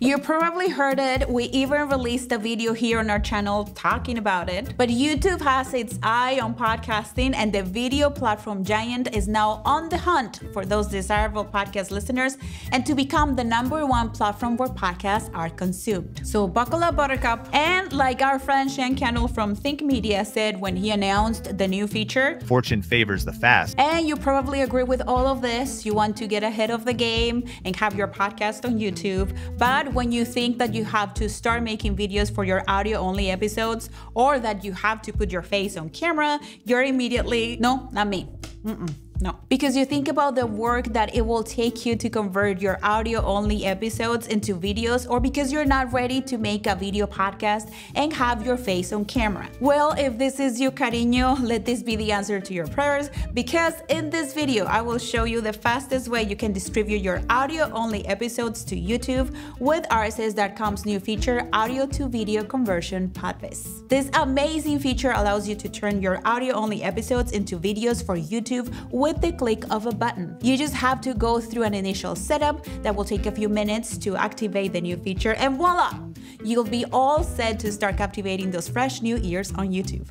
You probably heard it. We even released a video here on our channel talking about it. But YouTube has its eye on podcasting, and the video platform giant is now on the hunt for those desirable podcast listeners and to become the #1 platform where podcasts are consumed. So buckle up, Buttercup. And like our friend Cannell from Think Media said when he announced the new feature, fortune favors the fast. And you probably agree with all of this. You want to get ahead of the game and have your podcast on YouTube. But when you think that you have to start making videos for your audio-only episodes, or that you have to put your face on camera, you're immediately, no, not me. No, because you think about the work that it will take you to convert your audio-only episodes into videos, or because you're not ready to make a video podcast and have your face on camera. Well, if this is you, cariño, let this be the answer to your prayers, because in this video, I will show you the fastest way you can distribute your audio-only episodes to YouTube with RSS.com's new feature, audio to video conversion, PodViz. This amazing feature allows you to turn your audio-only episodes into videos for YouTube with the click of a button. You just have to go through an initial setup that will take a few minutes to activate the new feature, and voila! You'll be all set to start captivating those fresh new ears on YouTube.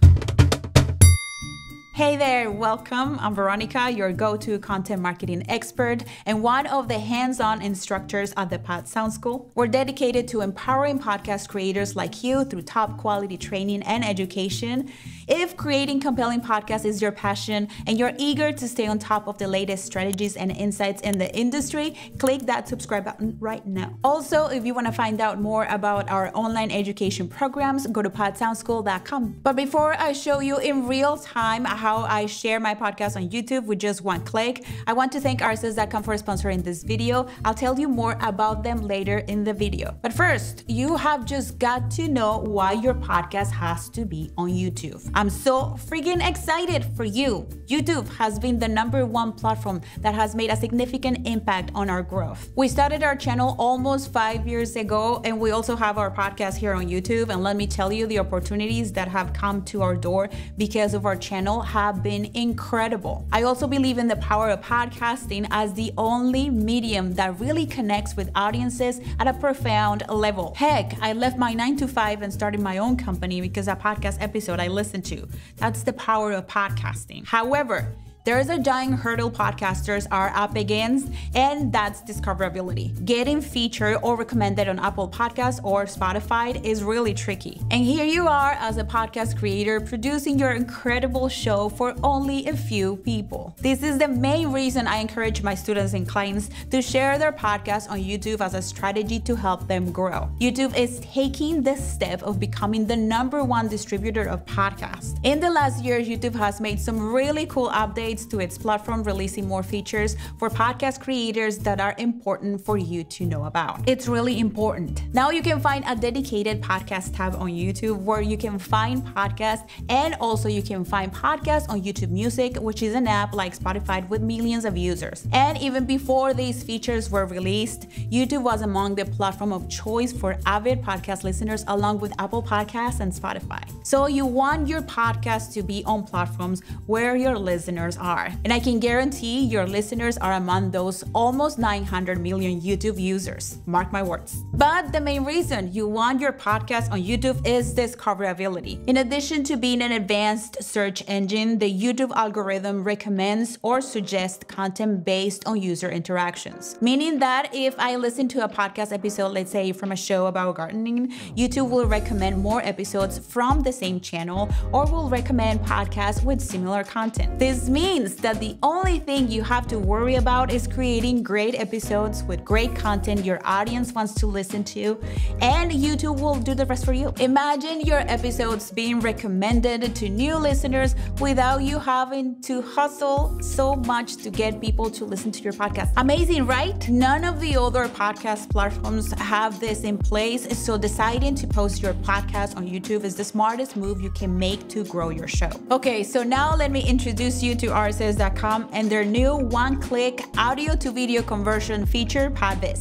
Hey there, welcome. I'm Veronica, your go-to content marketing expert and one of the hands-on instructors at the Pod Sound School. We're dedicated to empowering podcast creators like you through top quality training and education. If creating compelling podcasts is your passion and you're eager to stay on top of the latest strategies and insights in the industry, click that subscribe button right now. Also, if you want to find out more about our online education programs, go to podsoundschool.com. But before I show you in real time how I share my podcast on YouTube with just one click, I want to thank RSS.com for sponsoring this video. I'll tell you more about them later in the video. But first, you have just got to know why your podcast has to be on YouTube. I'm so freaking excited for you. YouTube has been the #1 platform that has made a significant impact on our growth. We started our channel almost 5 years ago, and we also have our podcast here on YouTube. And let me tell you, the opportunities that have come to our door because of our channel have been incredible. I also believe in the power of podcasting as the only medium that really connects with audiences at a profound level. Heck, I left my 9-to-5 and started my own company because a podcast episode I listened to. That's the power of podcasting. However, there is a giant hurdle podcasters are up against, and that's discoverability. Getting featured or recommended on Apple Podcasts or Spotify is really tricky. And here you are as a podcast creator producing your incredible show for only a few people. This is the main reason I encourage my students and clients to share their podcasts on YouTube as a strategy to help them grow. YouTube is taking the step of becoming the #1 distributor of podcasts. In the last year, YouTube has made some really cool updates to its platform, releasing more features for podcast creators that are important for you to know about. It's really important. Now you can find a dedicated podcast tab on YouTube where you can find podcasts, and also you can find podcasts on YouTube Music, which is an app like Spotify with millions of users. And even before these features were released, YouTube was among the platform of choice for avid podcast listeners, along with Apple Podcasts and Spotify. So you want your podcast to be on platforms where your listeners are. And I can guarantee your listeners are among those almost 900 million YouTube users. Mark my words. But the main reason you want your podcast on YouTube is discoverability. In addition to being an advanced search engine, the YouTube algorithm recommends or suggests content based on user interactions. Meaning that if I listen to a podcast episode, let's say from a show about gardening, YouTube will recommend more episodes from the same channel, or will recommend podcasts with similar content. This means that the only thing you have to worry about is creating great episodes with great content your audience wants to listen to, and YouTube will do the rest for you. Imagine your episodes being recommended to new listeners without you having to hustle so much to get people to listen to your podcast. Amazing, right? None of the other podcast platforms have this in place, so deciding to post your podcast on YouTube is the smartest move you can make to grow your show. Okay, so now let me introduce you to RSS.com and their new one-click audio to video conversion feature, PodViz.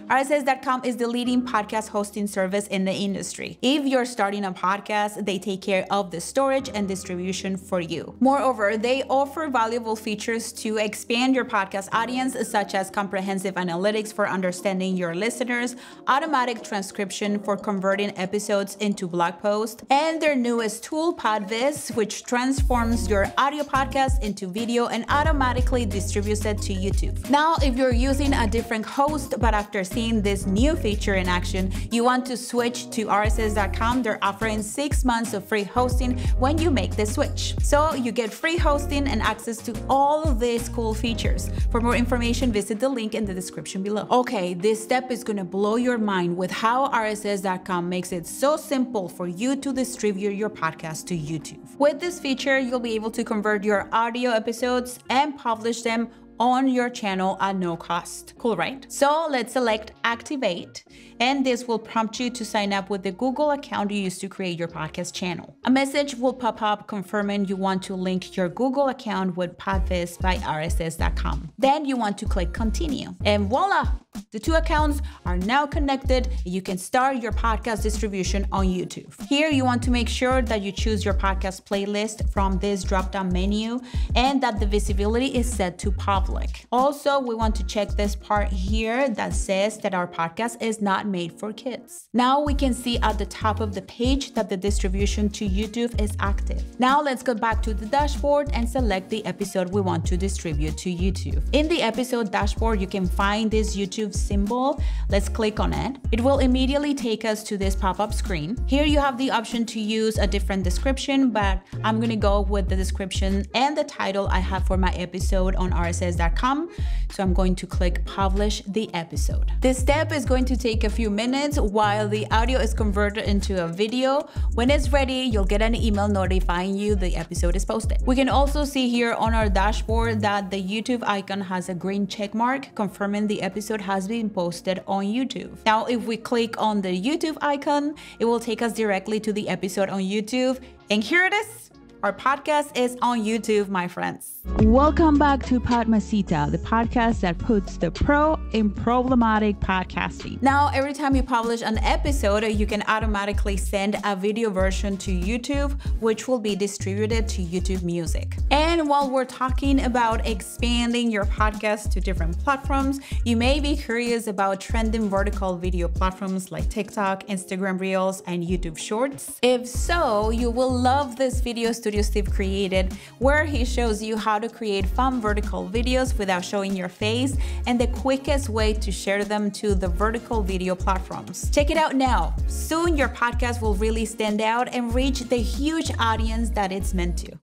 RSS.com is the leading podcast hosting service in the industry. If you're starting a podcast, they take care of the storage and distribution for you. Moreover, they offer valuable features to expand your podcast audience, such as comprehensive analytics for understanding your listeners, automatic transcription for converting episodes into blog posts, and their newest tool, PodViz, which transforms your audio podcast into video and automatically distributes it to YouTube. Now, if you're using a different host, but after seeing this new feature in action, you want to switch to RSS.com, they're offering 6 months of free hosting when you make the switch. So you get free hosting and access to all of these cool features. For more information, visit the link in the description below. Okay, this step is gonna blow your mind with how RSS.com makes it so simple for you to distribute your podcast to YouTube. With this feature, you'll be able to convert your audio episodes and publish them on your channel at no cost. Cool, right? So let's select Activate, and this will prompt you to sign up with the Google account you used to create your podcast channel. A message will pop up confirming you want to link your Google account with PodViz by RSS.com. Then you want to click Continue, and voila! The two accounts are now connected. You can start your podcast distribution on YouTube. Here, you want to make sure that you choose your podcast playlist from this drop-down menu and that the visibility is set to public. Also, we want to check this part here that says that our podcast is not made for kids. Now we can see at the top of the page that the distribution to YouTube is active. Now let's go back to the dashboard and select the episode we want to distribute to YouTube. In the episode dashboard, you can find this YouTube symbol. Let's click on it. It will immediately take us to this pop-up screen. Here you have the option to use a different description, but I'm gonna go with the description and the title I have for my episode on RSS.com. So I'm going to click Publish the episode. This step is going to take a few minutes while the audio is converted into a video. When it's ready, you'll get an email notifying you the episode is posted. We can also see here on our dashboard that the YouTube icon has a green check mark confirming the episode has been posted on YouTube. Now, if we click on the YouTube icon, it will take us directly to the episode on YouTube. And here it is. Our podcast is on YouTube, my friends. Welcome back to Podmasita, the podcast that puts the pro in problematic podcasting. Now, every time you publish an episode, you can automatically send a video version to YouTube, which will be distributed to YouTube Music. And while we're talking about expanding your podcast to different platforms, you may be curious about trending vertical video platforms like TikTok, Instagram Reels, and YouTube Shorts. If so, you will love this video studio Steve created, where he shows you how to create fun vertical videos without showing your face and the quickest way to share them to the vertical video platforms. Check it out now. Soon your podcast will really stand out and reach the huge audience that it's meant to.